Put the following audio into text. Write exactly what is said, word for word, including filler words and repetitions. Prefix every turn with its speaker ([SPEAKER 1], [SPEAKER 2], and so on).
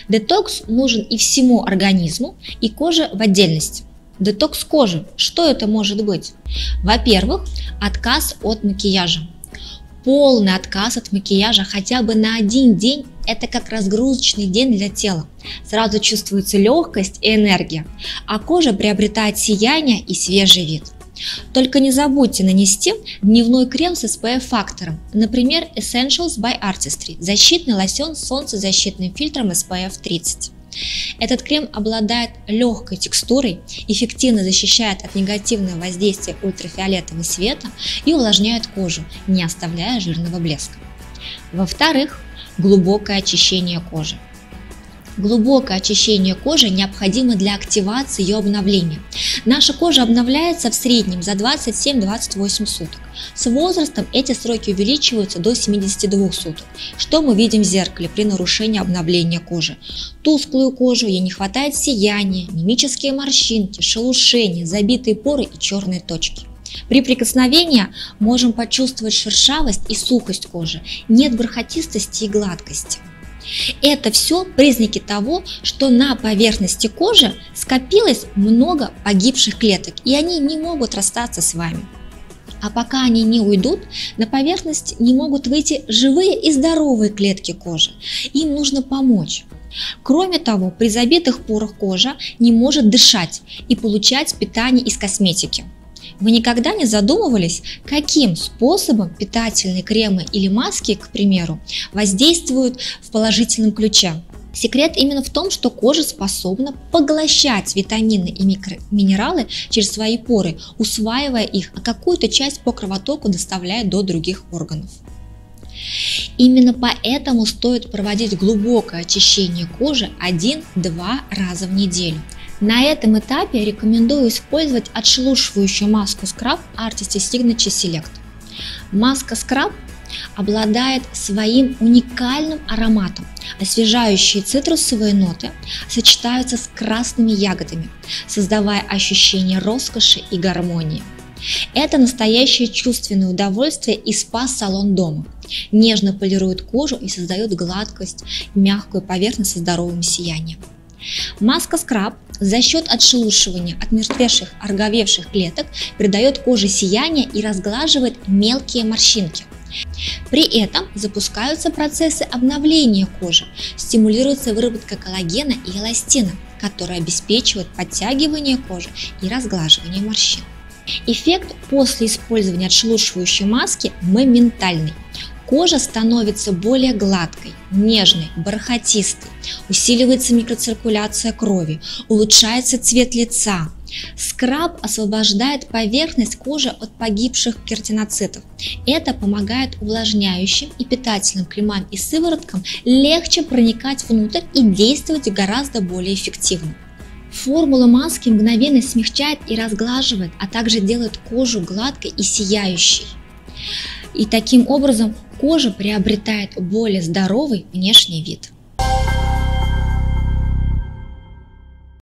[SPEAKER 1] Детокс нужен и всему организму, и коже в отдельности. Детокс кожи. Что это может быть? Во-первых, отказ от макияжа. Полный отказ от макияжа хотя бы на один день – это как разгрузочный день для тела. Сразу чувствуется легкость и энергия, а кожа приобретает сияние и свежий вид. Только не забудьте нанести дневной крем с эс пэ эф-фактором, например, Essentials by Artistry, защитный лосьон с солнцезащитным фильтром эс пэ эф тридцать. Этот крем обладает легкой текстурой, эффективно защищает от негативного воздействия ультрафиолетового света и увлажняет кожу, не оставляя жирного блеска. Во-вторых, глубокое очищение кожи. Глубокое очищение кожи необходимо для активации ее обновления. Наша кожа обновляется в среднем за двадцать семь — двадцать восемь суток. С возрастом эти сроки увеличиваются до семидесяти двух суток. Что мы видим в зеркале при нарушении обновления кожи? Тусклую кожу, ей не хватает сияния, мимические морщинки, шелушения, забитые поры и черные точки. При прикосновении можем почувствовать шершавость и сухость кожи, нет бархатистости и гладкости. Это все признаки того, что на поверхности кожи скопилось много погибших клеток, и они не могут расстаться с вами. А пока они не уйдут, на поверхность не могут выйти живые и здоровые клетки кожи. Им нужно помочь. Кроме того, при забитых порах кожа не может дышать и получать питание из косметики. Вы никогда не задумывались, каким способом питательные кремы или маски, к примеру, воздействуют в положительном ключе? Секрет именно в том, что кожа способна поглощать витамины и микроминералы через свои поры, усваивая их, а какую-то часть по кровотоку доставляя до других органов. Именно поэтому стоит проводить глубокое очищение кожи один-два раза в неделю. На этом этапе рекомендую использовать отшелушивающую маску скраб Artisty Signature Select. Маска скраб обладает своим уникальным ароматом. Освежающие цитрусовые ноты сочетаются с красными ягодами, создавая ощущение роскоши и гармонии. Это настоящее чувственное удовольствие и спа-салон дома. Нежно полирует кожу и создает гладкость, мягкую поверхность со здоровым сиянием. Маска скраб за счет отшелушивания отмертвевших, ороговевших клеток придает коже сияние и разглаживает мелкие морщинки. При этом запускаются процессы обновления кожи, стимулируется выработка коллагена и эластина, которые обеспечивают подтягивание кожи и разглаживание морщин. Эффект после использования отшелушивающей маски моментальный. Кожа становится более гладкой, нежной, бархатистой, усиливается микроциркуляция крови, улучшается цвет лица. Скраб освобождает поверхность кожи от погибших кератиноцитов. Это помогает увлажняющим и питательным кремам и сывороткам легче проникать внутрь и действовать гораздо более эффективно. Формула маски мгновенно смягчает и разглаживает, а также делает кожу гладкой и сияющей. И таким образом кожа приобретает более здоровый внешний вид.